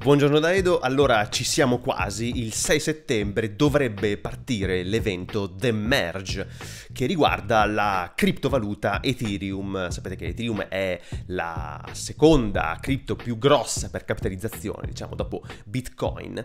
Buongiorno da Edo, allora ci siamo quasi, il 6 settembre dovrebbe partire l'evento The Merge che riguarda la criptovaluta Ethereum. Sapete che Ethereum è la seconda cripto più grossa per capitalizzazione, diciamo dopo Bitcoin,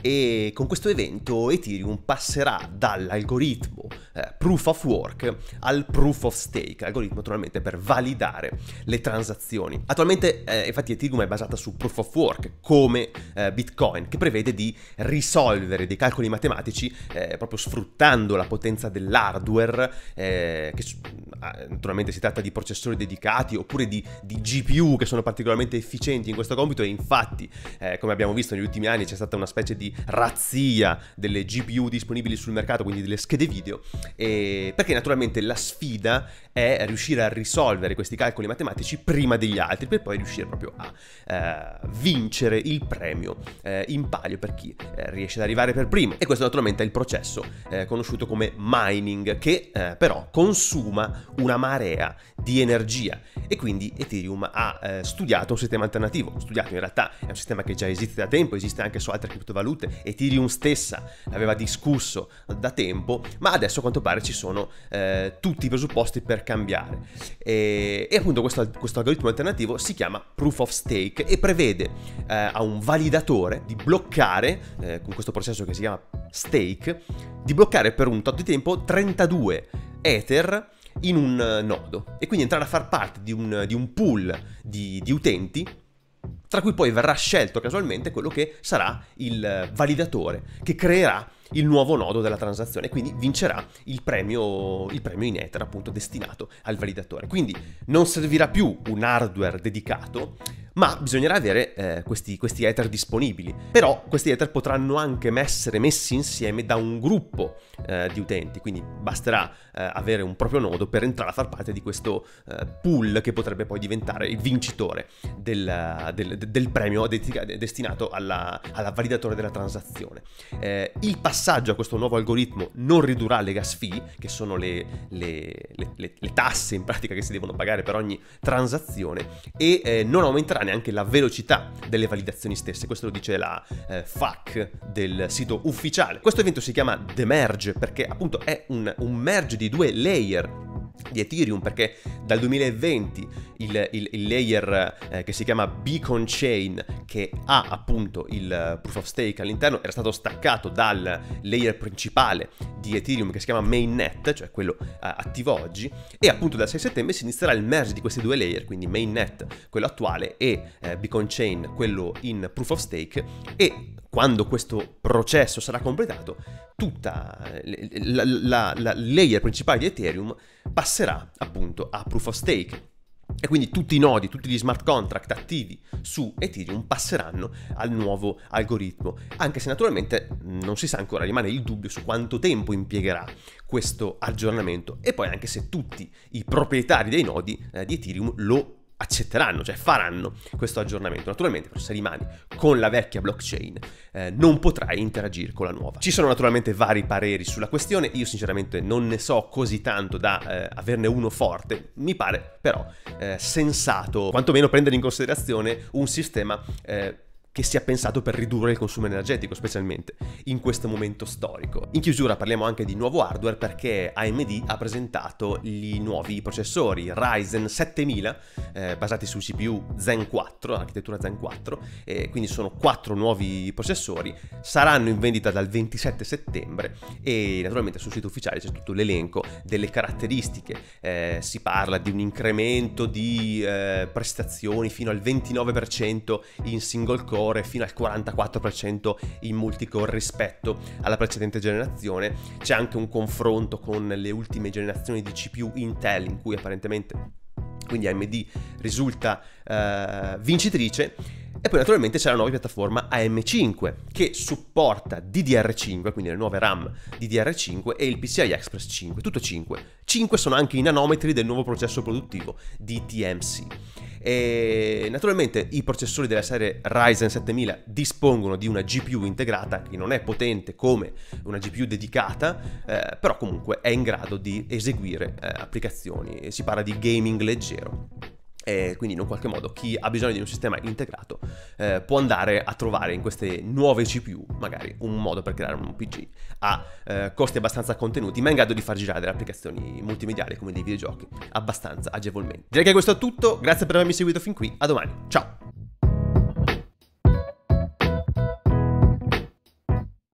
e con questo evento Ethereum passerà dall'algoritmo Proof of Work al Proof of Stake, algoritmo naturalmente per validare le transazioni. Attualmente infatti Ethereum è basata su Proof of Work come Bitcoin, che prevede di risolvere dei calcoli matematici proprio sfruttando la potenza dell'hardware, che naturalmente si tratta di processori dedicati oppure di GPU che sono particolarmente efficienti in questo compito, e infatti come abbiamo visto negli ultimi anni c'è stata una specie di razzia delle GPU disponibili sul mercato, quindi delle schede video, perché naturalmente la sfida è riuscire a risolvere questi calcoli matematici prima degli altri per poi riuscire proprio a vincere il premio in palio per chi riesce ad arrivare per primo. E questo naturalmente è il processo conosciuto come mining, che però consuma una marea di energia, e quindi Ethereum ha studiato un sistema alternativo. Studiato, in realtà è un sistema che già esiste da tempo, esiste anche su altre criptovalute, Ethereum stessa aveva discusso da tempo, ma adesso a quanto pare ci sono tutti i presupposti per cambiare, e appunto questo algoritmo alternativo si chiama Proof of Stake e prevede a un validatore di bloccare con questo processo che si chiama stake, di bloccare per un tot di tempo 32 Ether in un nodo, e quindi entrare a far parte di un pool di utenti, tra cui poi verrà scelto casualmente quello che sarà il validatore che creerà il nuovo nodo della transazione, quindi vincerà il premio in Ether, appunto destinato al validatore. Quindi non servirà più un hardware dedicato, ma bisognerà avere questi Ether disponibili. Però questi Ether potranno anche essere messi insieme da un gruppo di utenti, quindi basterà avere un proprio nodo per entrare a far parte di questo pool che potrebbe poi diventare il vincitore del premio destinato alla validatore della transazione. Il passaggio a questo nuovo algoritmo non ridurrà le gas fee, che sono le tasse in pratica che si devono pagare per ogni transazione, e non aumenterà neanche la velocità delle validazioni stesse. Questo lo dice la FAQ del sito ufficiale. Questo evento si chiama The Merge perché appunto è un merge di due layer di Ethereum, perché dal 2020 il layer che si chiama Beacon Chain, che ha appunto il Proof of Stake all'interno, era stato staccato dal layer principale di Ethereum che si chiama Mainnet, cioè quello attivo oggi, e appunto dal 6 settembre si inizierà il merge di questi due layer, quindi Mainnet, quello attuale, e Beacon Chain, quello in Proof of Stake. E quando questo processo sarà completato, tutta la layer principale di Ethereum passerà appunto a Proof of Stake, e quindi tutti i nodi, tutti gli smart contract attivi su Ethereum passeranno al nuovo algoritmo, anche se naturalmente non si sa ancora, rimane il dubbio su quanto tempo impiegherà questo aggiornamento, e poi anche se tutti i proprietari dei nodi di Ethereum lo accetteranno, cioè faranno questo aggiornamento. Naturalmente se rimani con la vecchia blockchain non potrai interagire con la nuova. Ci sono naturalmente vari pareri sulla questione, io sinceramente non ne so così tanto da averne uno forte. Mi pare però sensato quantomeno prendere in considerazione un sistema che sia pensato per ridurre il consumo energetico, specialmente in questo momento storico. In chiusura parliamo anche di nuovo hardware, perché AMD ha presentato i nuovi processori Ryzen 7000 basati sul CPU Zen 4, architettura Zen 4, quindi sono 4 nuovi processori, saranno in vendita dal 27 settembre e naturalmente sul sito ufficiale c'è tutto l'elenco delle caratteristiche. Si parla di un incremento di prestazioni fino al 29% in single core, fino al 44% in multicore rispetto alla precedente generazione. C'è anche un confronto con le ultime generazioni di CPU Intel, in cui apparentemente quindi AMD risulta vincitrice. E poi naturalmente c'è la nuova piattaforma AM5 che supporta DDR5, quindi le nuove RAM DDR5, e il PCI Express 5, tutto 5. 5 sono anche i nanometri del nuovo processo produttivo di TMC. E naturalmente i processori della serie Ryzen 7000 dispongono di una GPU integrata che non è potente come una GPU dedicata, però comunque è in grado di eseguire applicazioni. Si parla di gaming leggero. e quindi in un qualche modo chi ha bisogno di un sistema integrato può andare a trovare in queste nuove CPU magari un modo per creare un PC a costi abbastanza contenuti, ma in grado di far girare delle applicazioni multimediali come dei videogiochi abbastanza agevolmente. Direi che questo è tutto, grazie per avermi seguito fin qui, a domani, ciao!